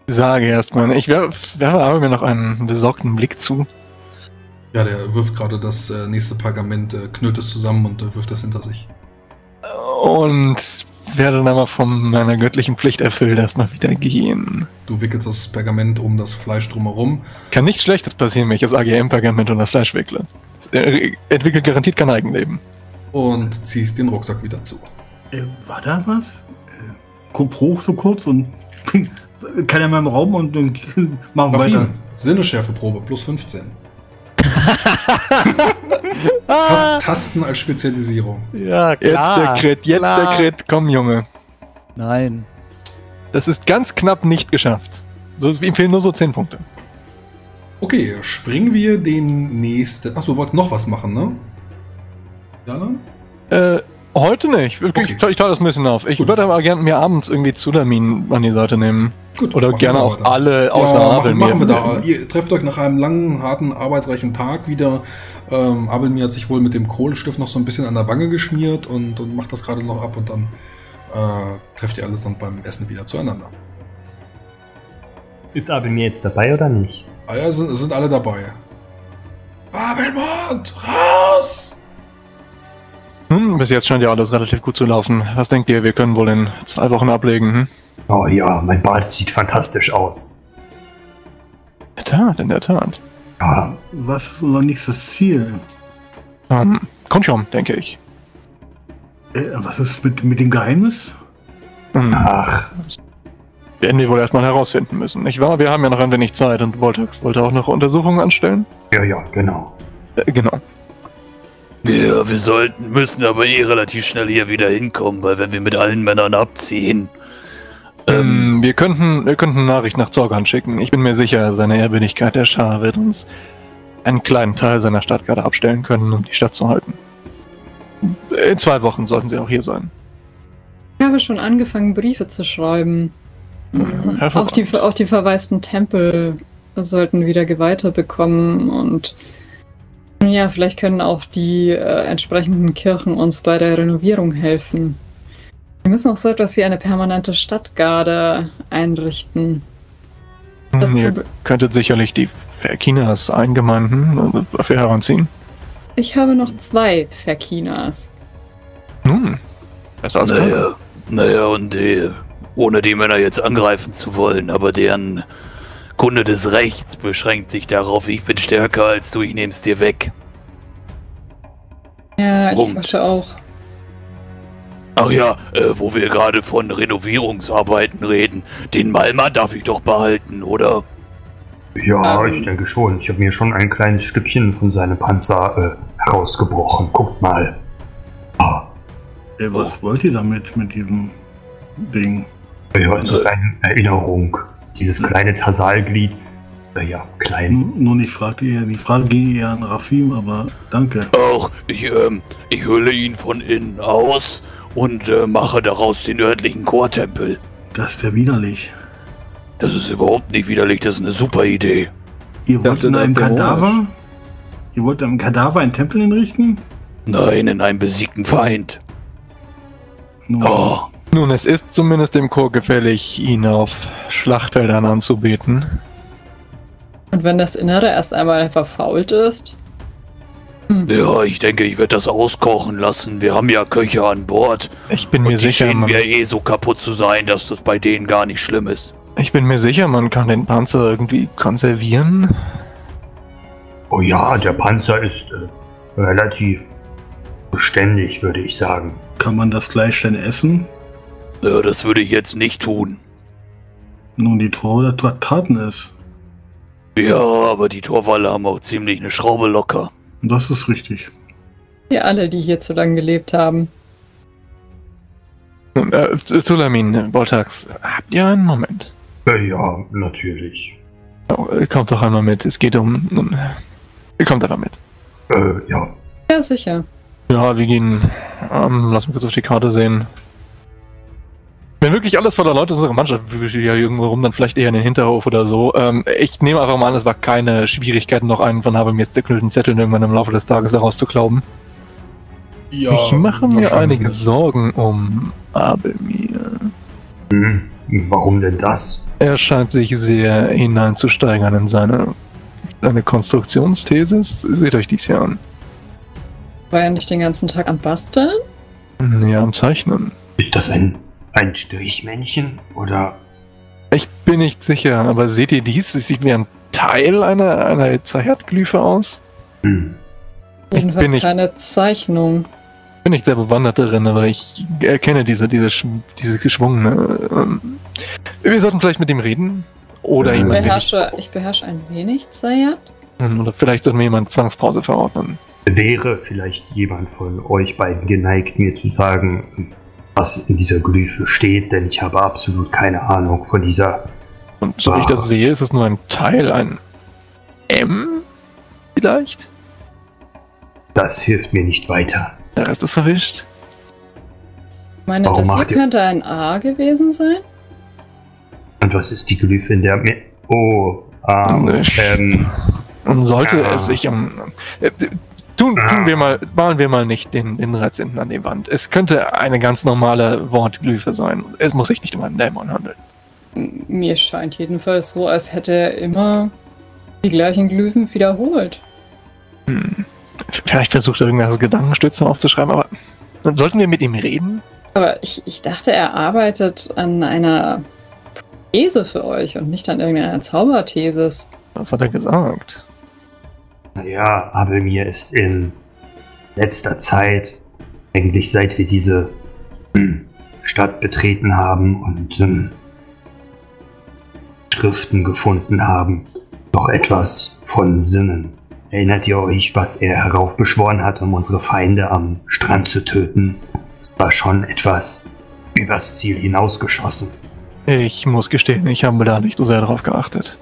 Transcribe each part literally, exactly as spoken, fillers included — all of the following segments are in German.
Sage erstmal, ich werfe werf aber mir noch einen besorgten Blick zu. Ja, der wirft gerade das äh, nächste Pergament, äh, knüllt es zusammen und äh, wirft es hinter sich. Und werde dann aber von meiner göttlichen Pflicht erfüllt erstmal wieder gehen. Du wickelst das Pergament um das Fleisch drumherum. Kann nichts Schlechtes passieren, wenn ich das A G M-Pergament um das Fleisch wickle. Er entwickelt garantiert kein Eigenleben. Und ziehst den Rucksack wieder zu. Äh, war da was? Äh, guck hoch so kurz und kann er mal im Raum und dann machen wir weiter. Sinneschärfeprobe plus fünfzehn. Tast, Tasten als Spezialisierung. Ja, klar. Jetzt der Crit, jetzt klar. der Crit. Komm, Junge. Nein. Das ist ganz knapp nicht geschafft. So, ihm fehlen nur so zehn Punkte. Okay, springen wir den nächsten... Ach, du wolltest noch was machen, ne? Ja, dann? Äh, heute nicht. Ich, Okay. ich, ich teile das ein bisschen auf. Ich Gut. würde aber gerne mir abends irgendwie Zulamin an die Seite nehmen. Gut, Oder machen gerne wir auch weiter. alle außer ja, machen, Abelmir. machen wir da. Ihr trefft euch nach einem langen, harten, arbeitsreichen Tag wieder. Ähm, Abelmir hat sich wohl mit dem Kohlestift noch so ein bisschen an der Wange geschmiert und, und macht das gerade noch ab und dann äh, trefft ihr alles dann beim Essen wieder zueinander. Ist Abelmir jetzt dabei oder nicht? Ah ja, sind, sind alle dabei. Abelmond, raus! Hm, bis jetzt scheint ja alles relativ gut zu laufen. Was denkt ihr, wir können wohl in zwei Wochen ablegen, hm? Oh ja, mein Bart sieht fantastisch aus. In der Tat, in der Tat. Ja, Was ist unser nächstes Ziel? Ähm, Konchom, denke ich. Äh, was ist mit, mit dem Geheimnis? Hm, ach, werden wir wohl erstmal herausfinden müssen, nicht wahr? Wir haben ja noch ein wenig Zeit und wollte, wollte auch noch Untersuchungen anstellen. ja, ja, genau. Äh, genau. Ja, wir sollten, müssen aber eh relativ schnell hier wieder hinkommen, weil wenn wir mit allen Männern abziehen... Ähm, wir könnten, wir könnten Nachricht nach Zorgan schicken. Ich bin mir sicher, seine Ehrwürdigkeit der Schar wird uns einen kleinen Teil seiner Stadtgarde abstellen können, um die Stadt zu halten. In zwei Wochen sollten sie auch hier sein. Ich habe schon angefangen, Briefe zu schreiben. Mhm, auch, die, auch die verwaisten Tempel sollten wieder Geweihte bekommen und ja, vielleicht können auch die äh, entsprechenden Kirchen uns bei der Renovierung helfen. Wir müssen auch so etwas wie eine permanente Stadtgarde einrichten. Das Ihr Proble- könntet sicherlich die Verkinas Eingemeinden dafür heranziehen. Ich habe noch zwei Verkinas. Nun, besser als keine. Naja, naja, und äh, ohne die Männer jetzt angreifen zu wollen, aber deren Kunde des Rechts beschränkt sich darauf, ich bin stärker als du, ich nehm's dir weg. Ja, ich Punkt. wollte auch. Ach ja, äh, wo wir gerade von Renovierungsarbeiten reden, den Malma darf ich doch behalten, oder? Ja, Ähm. ich denke schon. Ich habe mir schon ein kleines Stückchen von seinem Panzer äh, herausgebrochen. Guckt mal. Ah, Äh, was wollt ihr damit, mit diesem Ding? ja, es ist eine Erinnerung. Dieses kleine Tasalglied. Äh, ja, klein. N- Nun, ich fragte eher, die Frage ging eher an Rafim, aber danke. Auch, ich, ähm, ich hülle ihn von innen aus und äh, mache daraus den örtlichen Chortempel. Das ist ja widerlich. Das ist überhaupt nicht widerlich, das ist eine super Idee. Ihr wollt dachte, in das einem ist dämonisch. Kadaver? Ihr wollt in einem Kadaver einen Tempel hinrichten? Nein, in einem besiegten Feind. Nun, Oh, Nun, es ist zumindest dem Chor gefällig, ihn auf Schlachtfeldern anzubieten. Und wenn das Innere erst einmal verfault ist? Hm. ja, ich denke, ich werde das auskochen lassen. Wir haben ja Köche an Bord. Ich bin Und mir die sicher, scheinen man, mir eh so kaputt zu sein, dass das bei denen gar nicht schlimm ist. ich bin mir sicher, man kann den Panzer irgendwie konservieren. Oh ja, der Panzer ist äh, relativ beständig, würde ich sagen. kann man das Fleisch denn essen? Ja, das würde ich jetzt nicht tun. Nun, die Tore der taten es. Ja, aber die Torwalle haben auch ziemlich eine Schraube locker. Das ist richtig. Wir alle, die hier zu lange gelebt haben. Nun, äh, Zulamin, Boltax, habt ihr einen Moment? Äh, ja, natürlich. Oh, äh, kommt doch einmal mit, es geht um... Nun, ihr kommt einfach mit. Äh, ja. Ja, sicher. Ja, wir gehen... Ähm, lass mich kurz auf die Karte sehen. Wenn wirklich alles voller Leute ist, unsere Mannschaft wühlt ja irgendwo rum, dann vielleicht eher in den Hinterhof oder so. Ähm, ich nehme einfach mal an, es war keine Schwierigkeit, noch einen von Habermirs zerknüllten Zetteln irgendwann im Laufe des Tages herauszuklauben. Ja, ich mache mir wahrscheinlich einige nicht. Sorgen um Abelmir. Hm, warum denn das? Er scheint sich sehr hineinzusteigern in seine, seine Konstruktionsthesis. Seht euch dies hier an. War er nicht den ganzen Tag am Basteln? Ja, am Zeichnen. Ist das ein, ein Strichmännchen oder? Ich bin nicht sicher, aber seht ihr dies? Es sieht wie ein Teil einer, einer Zerherdglyphe aus. Hm. Jedenfalls nicht- keine Zeichnung. Ich bin nicht sehr bewandert darin, aber ich erkenne diese, diese, Sch- dieses geschwungene. Ähm, wir sollten vielleicht mit ihm reden. Oder Ich Ich jemand wenig, beherrsche, ich beherrsche ein wenig Zayat. oder vielleicht sollten wir jemand Zwangspause verordnen. Wäre vielleicht jemand von euch beiden geneigt, mir zu sagen, was in dieser Glyphe steht, denn ich habe absolut keine Ahnung von dieser. Und so wie ich das sehe, ist es nur ein Teil, ein M vielleicht? Das hilft mir nicht weiter. Der Rest ist verwischt. Ich meine, Warum das hier macht ihr- könnte ein A gewesen sein. Und was ist die Glyphe in der mir. Oh, ah, Ich- ähm, Und sollte Ah. es sich um. Äh, tun, Ah. tun wir mal, malen wir mal nicht den, den dreizehnten an die Wand. Es könnte eine ganz normale Wortglyphe sein. Es muss sich nicht um einen Dämon handeln. M- Mir scheint jedenfalls so, als hätte er immer die gleichen Glyphen wiederholt. Hm. Vielleicht versucht er irgendwelche Gedankenstütze aufzuschreiben, aber dann sollten wir mit ihm reden? Aber ich, ich dachte, er arbeitet an einer These für euch und nicht an irgendeiner Zauberthesis. Was hat er gesagt? naja, aber mir ist in letzter Zeit, eigentlich seit wir diese hm, Stadt betreten haben und hm, Schriften gefunden haben, noch etwas von Sinnen. Erinnert ihr euch, was er heraufbeschworen hat, um unsere Feinde am Strand zu töten? Es war schon etwas übers Ziel hinausgeschossen. Ich muss gestehen, ich habe da nicht so sehr drauf geachtet.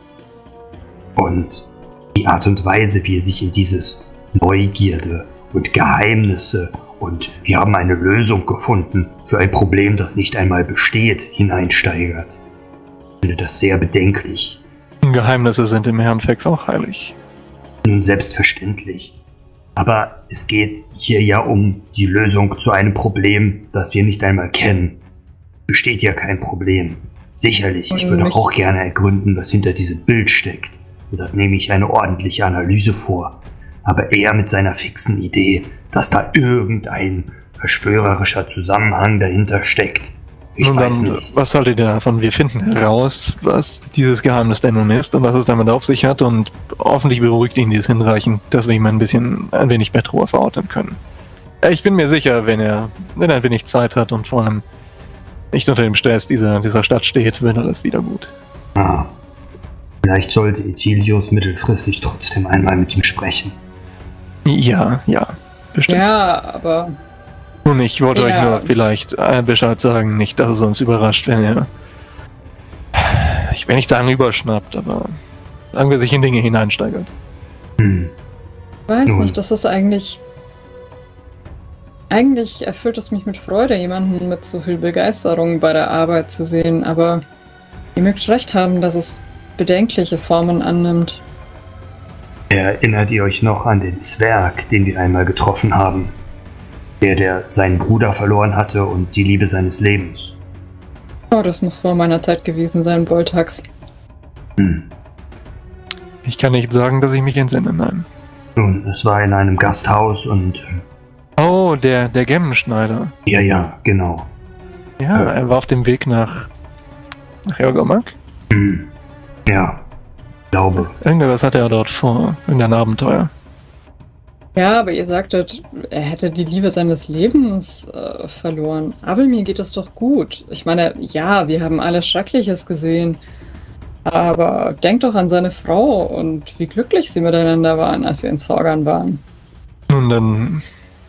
Und die Art und Weise, wie er sich in dieses Neugierde und Geheimnisse und wir haben eine Lösung gefunden für ein Problem, das nicht einmal besteht, hineinsteigert. Ich finde das sehr bedenklich. Geheimnisse sind im Herrn Fex auch heilig. Nun selbstverständlich. Aber es geht hier ja um die Lösung zu einem Problem, das wir nicht einmal kennen. Besteht ja kein Problem. Sicherlich, ich würde Nicht. auch gerne ergründen, was hinter diesem Bild steckt. Deshalb nehme ich eine ordentliche Analyse vor. Aber er mit seiner fixen Idee, dass da irgendein verschwörerischer Zusammenhang dahinter steckt. Ich Nun weiß dann, nicht. was haltet ihr davon? Wir finden heraus, was dieses Geheimnis denn nun ist und was es damit auf sich hat und hoffentlich beruhigt ihn dies hinreichend, dass wir ihm ein bisschen, ein wenig Bettruhe verordnen können. Ich bin mir sicher, wenn er, wenn er ein wenig Zeit hat und vor allem nicht unter dem Stress dieser, dieser Stadt steht, wird alles wieder gut. Ah. Vielleicht sollte Ethilius mittelfristig trotzdem einmal mit ihm sprechen. Ja, ja, bestimmt. Ja, aber Nun, ich wollte euch Ja. nur vielleicht äh, Bescheid sagen, nicht, dass es uns überrascht, wenn er, ich will nicht sagen überschnappt, aber sagen wir sich in Dinge hineinsteigert. Hm. ich weiß Nun. nicht, das ist eigentlich. Eigentlich erfüllt es mich mit Freude, jemanden mit so viel Begeisterung bei der Arbeit zu sehen, aber ihr mögt recht haben, dass es bedenkliche Formen annimmt. Erinnert ihr euch noch an den Zwerg, den wir einmal getroffen haben? Der, der seinen Bruder verloren hatte und die Liebe seines Lebens. Oh, das muss vor meiner Zeit gewesen sein, Boltax. Hm. Ich kann nicht sagen, dass ich mich entsinne, nein. Nun, es war in einem Gasthaus und... Oh, der, der Gemmenschneider. Ja, ja, genau. Ja, Ja. er war auf dem Weg nach, nach Jorgomak. Hm. Ja, glaube. Irgendwas hatte er dort vor, irgendein Abenteuer. Ja, aber ihr sagtet, er hätte die Liebe seines Lebens äh, verloren. Aber mir geht es doch gut. Ich meine, ja, wir haben alles Schreckliches gesehen. Aber denkt doch an seine Frau und wie glücklich sie miteinander waren, als wir in Zorgan waren. Nun dann,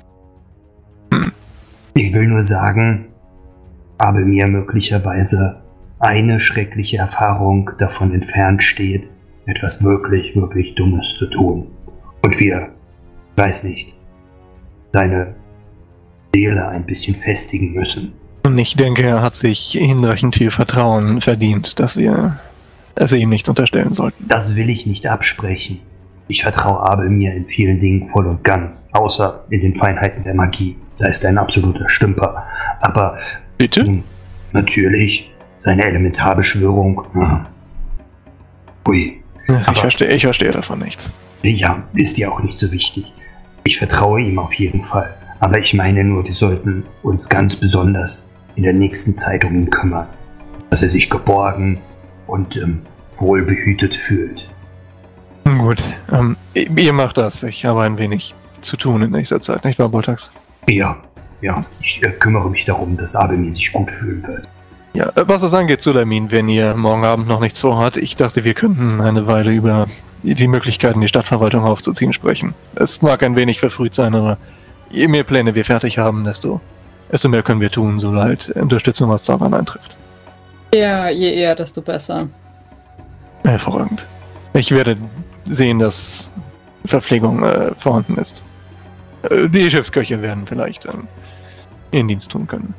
Ich will nur sagen, aber mir möglicherweise eine schreckliche Erfahrung davon entfernt steht, etwas wirklich, wirklich Dummes zu tun. Und wir, weiß nicht, seine Seele ein bisschen festigen müssen. und ich denke, er hat sich hinreichend viel Vertrauen verdient, dass wir es ihm nicht unterstellen sollten. Das will ich nicht absprechen. Ich vertraue Abel mir in vielen Dingen voll und ganz, außer in den Feinheiten der Magie. Da ist er ein absoluter Stümper. Aber Bitte? Hm, natürlich, seine Elementarbeschwörung. Ah. Ui. Ich verstehe, ich verstehe davon nichts. Ja, ist ja auch nicht so wichtig. Ich vertraue ihm auf jeden Fall. Aber ich meine nur, wir sollten uns ganz besonders in der nächsten Zeit um ihn kümmern. Dass er sich geborgen und ähm, wohlbehütet fühlt. Gut, ähm, ihr macht das. Ich habe ein wenig zu tun in nächster Zeit, nicht wahr, Boltax? Ja, ja. Ich äh, kümmere mich darum, dass Abelmir sich gut fühlen wird. Ja, was das angeht, Sulamin, wenn ihr morgen Abend noch nichts vorhat, ich dachte, wir könnten eine Weile über die Möglichkeiten, die Stadtverwaltung aufzuziehen, sprechen. Es mag ein wenig verfrüht sein, aber je mehr Pläne wir fertig haben, desto, desto mehr können wir tun, so leid Unterstützung aus Zaran eintrifft. Ja, je eher, desto besser. Hervorragend. Ich werde sehen, dass Verpflegung äh, vorhanden ist. Äh, die Schiffsköche werden vielleicht äh, ihren Dienst tun können.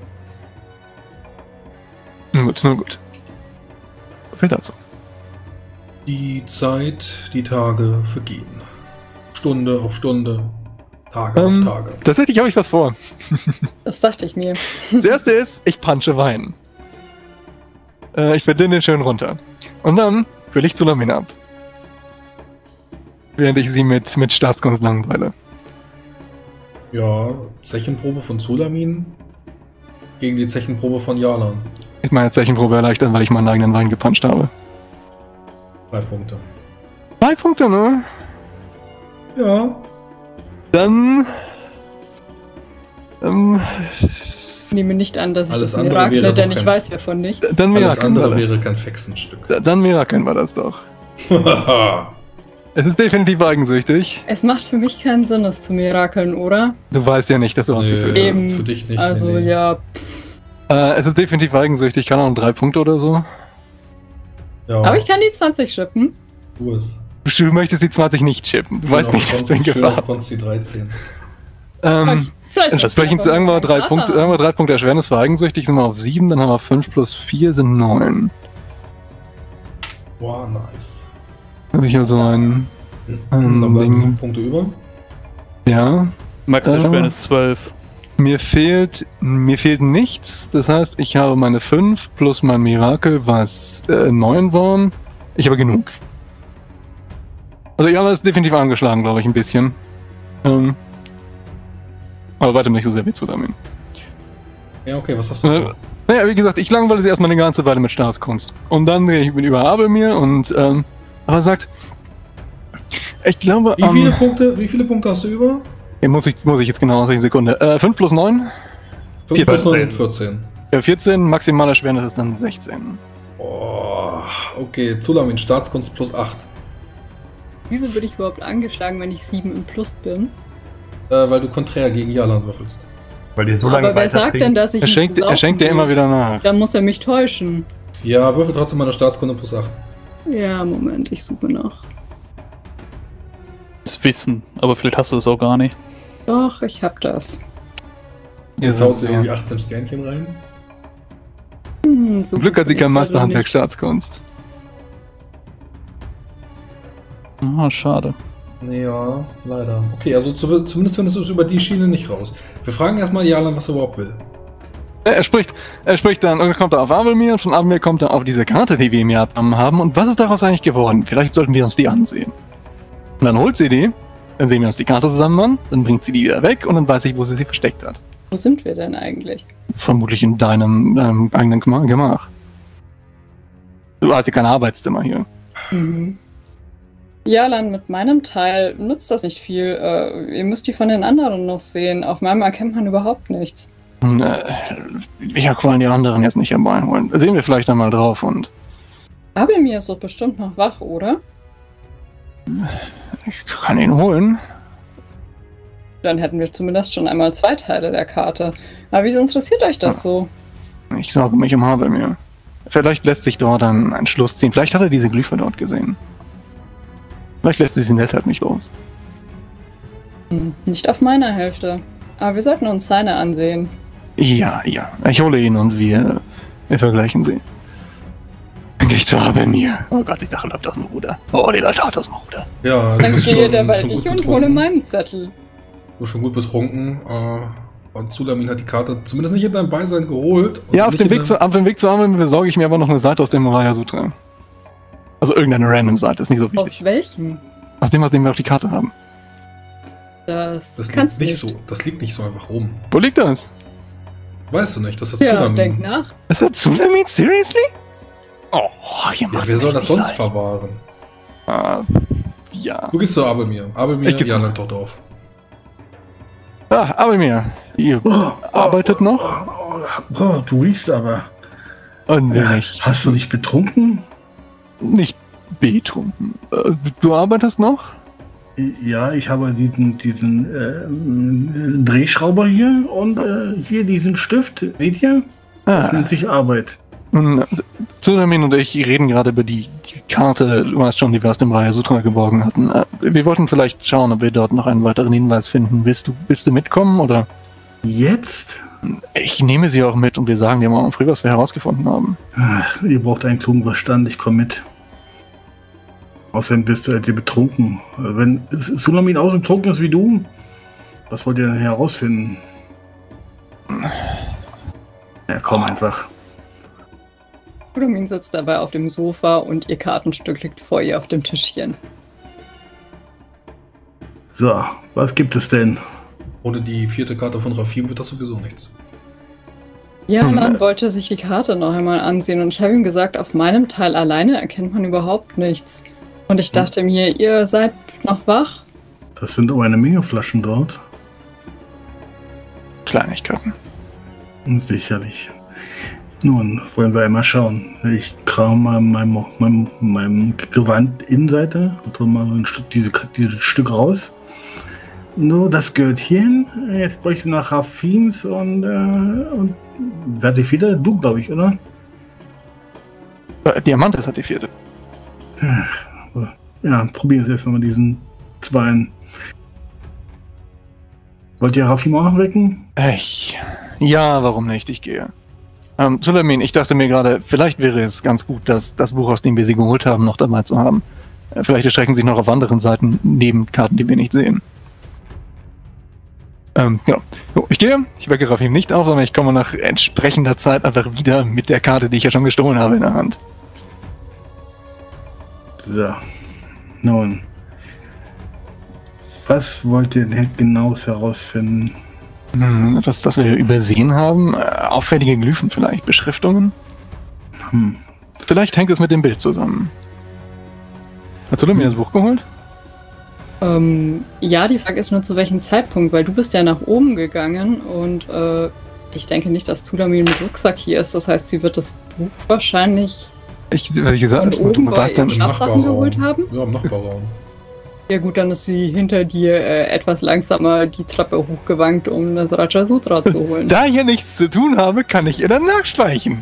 Nun gut, nun gut. So viel dazu. Die Zeit, die Tage vergehen. Stunde auf Stunde, Tage Ähm, auf Tage. Tatsächlich habe ich was vor. Das dachte ich mir. Das erste ist, ich punche Wein. Äh, ich verdünne den schön runter. Und dann fülle ich Sulamin ab. Während ich sie mit, mit Staatskunst langweile. Ja, Zechenprobe von Sulamin gegen die Zechenprobe von Jalan. Ich meine Zechenprobe erleichtern, weil ich meinen eigenen Wein gepuncht habe. Drei Punkte. Drei Punkte, ne? Ja. Dann... Ähm... Ich nehme nicht an, dass ich Alles das andere Mirakle, wäre denn doch ich kein- weiß ja von nichts. Dann Alles mirakeln wir andere das. wäre kein Fexenstück. Dann mirakeln wir das doch. Es ist definitiv eigensüchtig. Es macht für mich keinen Sinn, es zu mirakeln, oder? Du weißt ja nicht, dass du Nee, ausgefüllt Eben. hast. ist für dich nicht. Also nee, nee. ja, Äh, es ist definitiv eigensüchtig. Keine Ahnung, drei Punkte oder so. Ja, aber ich kann die zwanzig schippen. tu es. Du möchtest die zwanzig nicht chippen. Du Schön weißt auf nicht, was Konsti- in schön Gefahr. auf Konsti dreizehn. Ähm, Vielleicht entsprechend sagen wir drei Punkte, sagen wir drei Punkte Erschwernis für eigensüchtig, sind wir auf sieben, dann haben wir fünf plus vier sind neun. Wow, nice. Habe ich also ein, Dann ein bleiben sieben Ding. Punkte über. Ja. Max Äh. Erschwernis zwölf. Mir fehlt, mir fehlt nichts. Das heißt, ich habe meine fünf plus mein Mirakel, was äh, neun waren. Ich habe genug. Also ja, das ist definitiv angeschlagen, glaube ich, ein bisschen. Ähm, aber weitem nicht so sehr wie zu damit. Ja, okay, was hast du Äh, vor? naja, wie gesagt, ich langweile sie erstmal eine ganze Weile mit Staatskunst. Und dann gehe ich über Abelmir und ähm, aber er sagt, ich glaube, Wie am- viele Punkte, wie viele Punkte hast du über? Ja, muss ich, muss ich jetzt genau aus einer Sekunde. Äh, fünf plus neun? fünf plus neun vierzehn. sind vierzehn. Ja, vierzehn, maximaler Erschwernis ist dann sechzehn. Oh, okay, Sulamin, Staatskunst plus acht. Wieso bin ich überhaupt angeschlagen, wenn ich sieben im Plus bin? Äh, weil du konträr gegen Jalan würfelst. Weil ihr so lange Aber wer weiter sagt denn, dass ich Er nicht schenkt, er besaufen schenkt dir will? immer wieder nach. Dann muss er mich täuschen. Ja, würfel trotzdem meine Staatskunde plus acht. Ja, Moment, ich suche noch. Das Wissen, aber vielleicht hast du es auch gar nicht. Doch, ich hab das. Jetzt Ja, haut sie ja. irgendwie achtzehn Sternchen rein. Hm, so Zum Glück gut hat sie bin kein ich Masterhandwerk gerade Staatskunst. Ah, schade. Ja, leider. Okay, also zu, zumindest findest du es über die Schiene nicht raus. Wir fragen erstmal Jalan, was er überhaupt will. Äh, Er spricht, er spricht dann, und dann kommt er auf Abelmir und von Abelmir kommt er auf diese Karte, die wir ihm ja abgenommen haben. Und was ist daraus eigentlich geworden? Vielleicht sollten wir uns die ansehen. Und dann holt sie die, dann sehen wir uns die Karte zusammen an, dann bringt sie die wieder weg und dann weiß ich, wo sie sie versteckt hat. nicht. Wo sind wir denn eigentlich? Vermutlich in deinem, deinem eigenen Gema- Gemach. Du hast ja kein Arbeitszimmer hier. Mhm. Jalan, mit meinem Teil nutzt das nicht viel. Äh, ihr müsst die von den anderen noch sehen. Auf meinem erkennt man überhaupt nichts. Und, äh, wir wollen die anderen jetzt nicht herbeiholen. Sehen wir vielleicht einmal drauf und Abelmir ist doch bestimmt noch wach, oder? ich kann ihn holen. Dann hätten wir zumindest schon einmal zwei Teile der Karte. Aber wieso interessiert euch das so? Ich sorge mich um Abelmir. Vielleicht lässt sich dort ein, ein Schluss ziehen. Vielleicht hat er diese Glyphe dort gesehen. Vielleicht lässt sie ihn deshalb nicht los. Hm, nicht auf meiner Hälfte. Aber wir sollten uns seine ansehen. Ja, ja. Ich hole ihn und wir, wir vergleichen sie. Dann gehe ich zu Abelmir. Oh Gott, die Sache läuft aus dem Ruder. Oh, die läuft aus dem Ruder. Ja, du Dann bist gehe schon, derweil schon ich gut und betrunken. hole meinen Zettel. Du bist schon gut betrunken. Äh, Und Zulamin hat die Karte zumindest nicht in deinem Beisein geholt. Und Ja, auf nicht dem, in Weg deinem- zu, auf dem Weg zur Arme besorge ich mir aber noch eine Seite aus dem Moraya Sutra. Also irgendeine random Seite, ist nicht so Aus wichtig. welchem? Aus dem, aus dem wir auch die Karte haben. Das, Das liegt kannst du nicht so. Das liegt nicht so einfach rum. Wo liegt das? Weißt du nicht, das hat Ja, Tsunamin. denk nach. Ist das Tsunami? Seriously? Oh, hier Ja, macht wer es soll echt das nicht sonst leicht. verwahren? Ah, ja. Du gehst zu Abelmir. Abelmir, Ich geh zu- Jalan taucht auf. Ah, aber mir. Ihr Oh, arbeitet oh, noch? Oh, oh, oh, du riechst aber. Und wenn nicht, Hast du dich betrunken? nicht betrunken. Äh, Du arbeitest noch? Ja, ich habe diesen, diesen äh, Drehschrauber hier und äh, hier diesen Stift. Seht ihr? Das Ah, nennt sich Arbeit. nun, Tsunamin und ich reden gerade über die, die Karte, du weißt schon, die wir aus dem Raya Sutra geborgen hatten. Äh, Wir wollten vielleicht schauen, ob wir dort noch einen weiteren Hinweis finden. Willst du, willst du mitkommen oder? Jetzt? Ich nehme sie auch mit und wir sagen dir morgen früh, was wir herausgefunden haben. Ach, ihr braucht einen klugen Verstand, ich komme mit. Außerdem bist du dir betrunken. Wenn Tsunamin auch so betrunken ist wie du, was wollt ihr denn herausfinden? Ja, komm einfach. Tsunamin sitzt dabei auf dem Sofa und ihr Kartenstück liegt vor ihr auf dem Tischchen. So, was gibt es denn? Ohne die vierte Karte von Rafim wird das sowieso nichts. Ja, Hm, man äh. wollte sich die Karte noch einmal ansehen und ich habe ihm gesagt, auf meinem Teil alleine erkennt man überhaupt nichts. Und ich dachte mir, ihr seid noch wach? Das sind aber eine Menge Flaschen dort. Kleinigkeiten. Sicherlich. Nun, wollen wir einmal schauen. Ich kram mal meinem, meinem, meinem Gewand Innenseite und hol mal so ein Stück, diese, dieses Stück raus. So, das gehört hierhin. Jetzt bräuchte ich nach Raffins und, äh, und wer hat die vierte? Du, glaube ich, oder? Äh, Diamantes hat die vierte. Ja, probieren Sie erstmal mit diesen Zweien. Wollt ihr Raffin auch noch wecken? Ich. Ja, warum nicht? Ich gehe. Ähm, Tsunamin, ich dachte mir gerade, vielleicht wäre es ganz gut, das, das Buch, aus dem wir sie geholt haben, noch dabei zu haben. Äh, vielleicht erschrecken sich noch auf anderen Seiten Nebenkarten, die wir nicht sehen. Ähm, genau. So, ich gehe, ich wecke Rafim nicht auf, sondern ich komme nach entsprechender Zeit einfach wieder mit der Karte, die ich ja schon gestohlen habe, in der Hand. So. Nun. Was wollt ihr denn genaues herausfinden? Hm, etwas, das wir übersehen haben. Äh, auffällige Glyphen vielleicht, Beschriftungen. Hm. Vielleicht hängt es mit dem Bild zusammen. Hast du dir mir das Buch geholt? Ähm, ja, die Frage ist nur zu welchem Zeitpunkt, weil du bist ja nach oben gegangen und äh, ich denke nicht, dass Tsunamin mit Rucksack hier ist. Das heißt, sie wird das Buch wahrscheinlich Ich, wie gesagt, von oben du bei warst dann. ihren Schlafsachen geholt haben. Ja, im Nachbarraum. Ja gut, dann ist sie hinter dir äh, etwas langsamer die Treppe hochgewankt, um das Raja Sutra zu holen. Da ich hier nichts zu tun habe, kann ich ihr dann nachschleichen.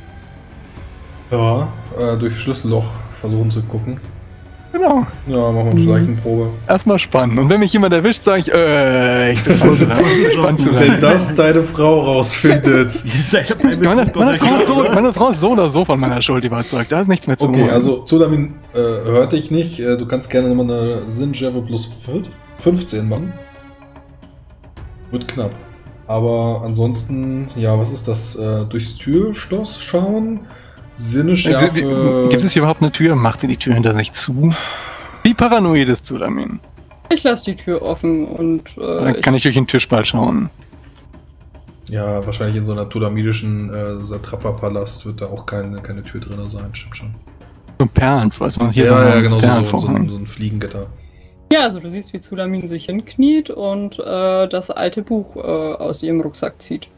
Ja, äh, durch Schlüsselloch versuchen zu gucken. Genau. Ja, machen wir eine Mhm. Schleichenprobe. Erstmal spannen. Und wenn mich jemand erwischt, sage ich, äh, ich bin voll zu lang. Ich spann zu lang. Wenn das deine Frau rausfindet. Ihr seid dabei Meine, betrunken, meine, Frau ist so, oder? meine Frau ist so oder so von meiner Schuld überzeugt. Da ist nichts mehr zu Okay, holen. also Tsunamin äh, hört dich nicht. Äh, du kannst gerne nochmal eine Sinjave plus fünfzehn machen. Wird knapp. Aber ansonsten, ja, was ist das? Äh, durchs Türschloss schauen? Sinneschärfe. Äh, Gibt es hier überhaupt eine Tür? Macht sie die Tür hinter sich zu? Wie paranoid ist Tsunamin? Ich lasse die Tür offen und äh, Dann kann ich durch den Tischspalt schauen. Ja, wahrscheinlich in so einer tulamidischen äh, Satrapa-Palast wird da auch keine, keine Tür drin sein, stimmt schon. So Perlen, weiß man hier ja, so ja, ein genau, so, so, so, Perlenvorhang. so ein Fliegengitter. ja, also du siehst, wie Tsunamin sich hinkniet und äh, das alte Buch äh, aus ihrem Rucksack zieht.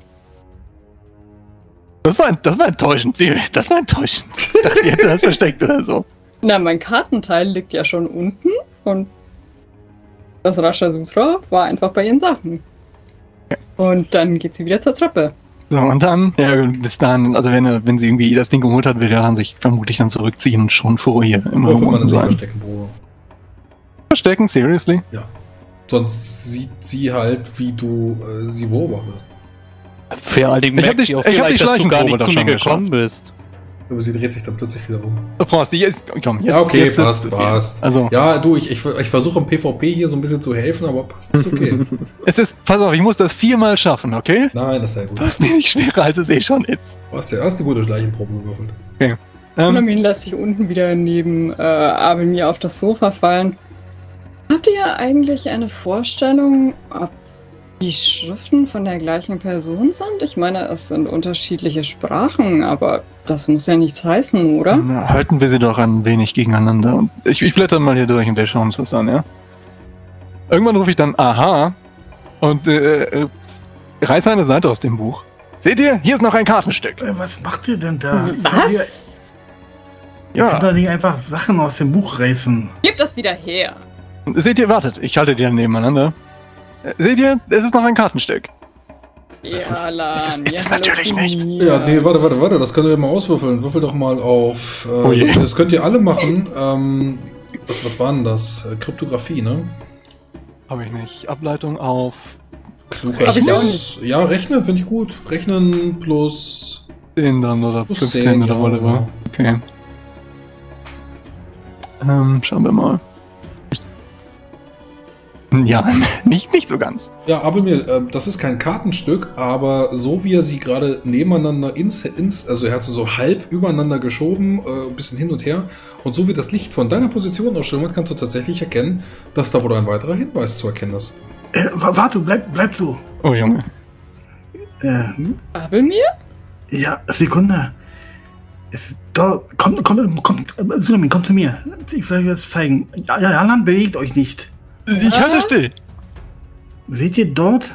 Das war, das war enttäuschend, serious. Das war enttäuschend. Ich dachte, ich hätte das versteckt oder so. Na, mein Kartenteil liegt ja schon unten und das Raja Sutra war einfach bei ihren Sachen. Und dann geht sie wieder zur Treppe. So, und dann, ja, bis dann, also wenn, er- wenn sie irgendwie das Ding geholt hat, wird er sich vermutlich dann zurückziehen und schon vor ihr im Auch wenn Raum man eine sein. Versteckenprobe. Verstecken, seriously? Sonst sieht sie halt, wie du äh, sie beobachtest. Vor allen Dingen Ich hab merkt die- sie auch ich hab die vielleicht, dass du gar Schleichenprobe nicht doch zu mir schon gekommen geschafft. bist. Aber sie dreht sich dann plötzlich wieder um. Oh, Prost, jetzt, komm, jetzt. Ja, okay, jetzt passt, ist passt. Also, Ja, du, ich, ich, ich versuche im PvP hier so ein bisschen zu helfen, aber passt, ist okay. es ist, pass auf, ich muss das viermal schaffen, okay? Nein, das ist ja gut. Das ist nicht schwerer, als es eh schon ist. Du hast ja erst eine gute Leichenprobe gewürfelt. Ähm, Unamin lässt sich unten wieder neben äh, Abelmir auf das Sofa fallen. Habt ihr eigentlich eine Vorstellung, ob die Schriften von der gleichen Person sind? Ich meine, es sind unterschiedliche Sprachen, aber das muss ja nichts heißen, oder? na, halten wir sie doch ein wenig gegeneinander. Und ich, ich blätter mal hier durch und wir schauen uns das an, ja? Irgendwann rufe ich dann Aha und äh, äh, reiße eine Seite aus dem Buch. Seht ihr? Hier ist noch ein Kartenstück. Äh, Was macht ihr denn da? Ihr, Was? ihr könnt Ja, doch nicht einfach Sachen aus dem Buch reißen. Gib das wieder her. seht ihr, wartet, ich halte die dann nebeneinander. Äh, Seht ihr? Es ist noch ein Kartenstück. Ja, Lan, ist es- ist ja, es natürlich hallo, nicht. Pia. Ja, nee, warte, warte, warte, das könnt ihr mal auswürfeln. Würfel doch mal auf. Äh, Oh je. das, das könnt ihr alle machen. Ähm, was, was war denn das? Äh, Kryptographie, ne? Habe ich nicht. Ableitung auf Klugheit. Hab ich auch nicht. Ja, rechnen finde ich gut. Rechnen plus. zehn dann oder Plus fünfzehn zehn, oder ja, whatever. ja. Okay. Ähm, schauen wir mal. Ich- Ja, nicht, nicht so ganz. Ja, aber mir, äh, das ist kein Kartenstück, aber so wie er sie gerade nebeneinander ins, ins, also er hat sie so halb übereinander geschoben, äh, ein bisschen hin und her. Und so wie das Licht von deiner Position ausschimmert, kannst du tatsächlich erkennen, dass da wohl ein weiterer Hinweis zu erkennen ist. Äh, wa- warte, bleib, bleib so. Oh Junge. Äh, Abelmir? ja, Sekunde. Es, da, kommt, kommt, kommt, äh, Sulamin, komm zu mir. Ich will euch das zeigen. Ja, ja, Alan, bewegt euch nicht. Ich halte still. Seht ihr dort?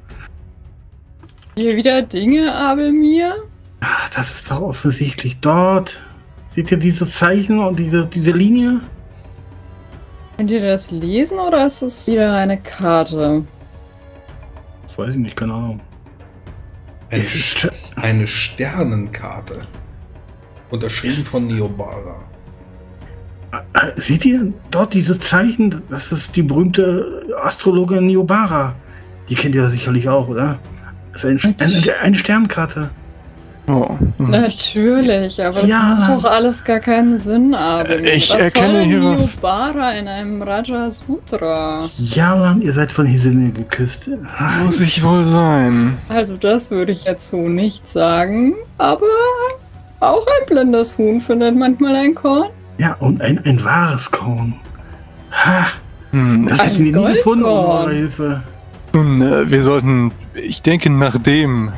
Hier wieder Dinge, Abelmir? Ach, das ist doch offensichtlich dort. Seht ihr diese Zeichen und diese, diese Linie? Könnt ihr das lesen oder ist es wieder eine Karte? Das weiß ich nicht, keine Ahnung. Eine, Es ist St- eine Sternenkarte. Unterschrieben von Neobara. Äh, Seht ihr dort diese Zeichen? Das ist die berühmte Astrologin Niobara. Die kennt ihr sicherlich auch, oder? Das ist ein, eine, eine Sternkarte. Oh. hm. Natürlich, aber das Ja. macht doch alles gar keinen Sinn, Abelmir. Ich Was erkenne soll hier- Niobara in einem Raja Sutra? Ja, Mann, ihr seid von Hisine geküsst. Ach, Muss ich wohl sein. Also das würde ich jetzt so nicht sagen, aber auch ein blindes Huhn findet manchmal ein Korn. Ja, und ein, ein wahres Korn. Ha, Hm, das Ein hätten wir nie gefunden ohne Goldkorn. eure Hilfe. nun, äh, wir sollten, ich denke, nachdem.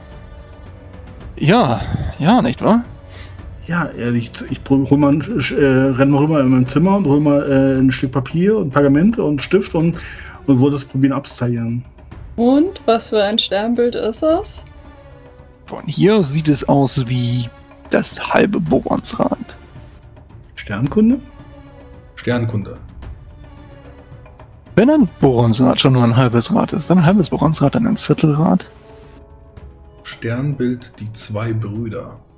Ja, ja, nicht wahr? Ja, ehrlich, ich hol mal, ein- äh, renn mal rüber in mein Zimmer und hol mal äh, ein Stück Papier und Pergament und Stift und, und wollte es probieren abzuzeichnen. Und was für ein Sternbild ist es? Von hier sieht es aus wie das halbe Boronsrad. Sternkunde? Sternkunde. Wenn ein Boronsrad schon nur ein halbes Rad ist, dann ein halbes Boronsrad, dann ein Viertelrad. Sternbild die zwei Brüder.